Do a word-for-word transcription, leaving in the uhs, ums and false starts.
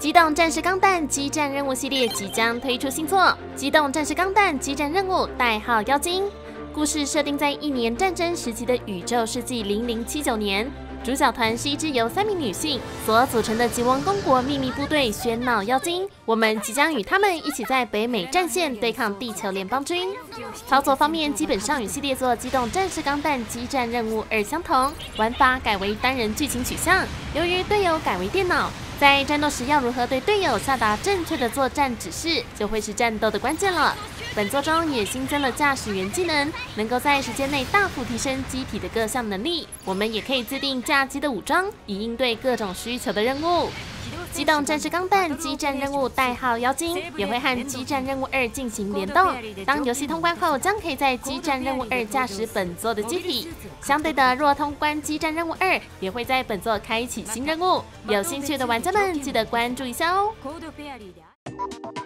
机动战士钢弹激战任务系列即将推出新作《机动战士钢弹激战任务：代号妖精》。故事设定在一年战争时期的宇宙世纪零零七九年，主角团是一支由三名女性所组成的吉翁公国秘密部队喧闹妖精。我们即将与他们一起在北美战线对抗地球联邦军。操作方面基本上与系列作《机动战士钢弹激战任务二》相同，玩法改为单人剧情取向。由于队友改为电脑，在战斗时要如何对队友下达正确的作战指示，就会是战斗的关键了。本作中也新增了驾驶员技能，能够在时间内大幅提升机体的各项能力。我们也可以自定驾机的武装，以应对各种需求的任务。机动战士钢弹激战任务代号妖精也会和激战任务二进行联动。当游戏通关后，将可以在激战任务二驾驶本作的机体。相对的，若通关激战任务二，也会在本作开启新任务。有兴趣的玩家们，记得关注一下哦。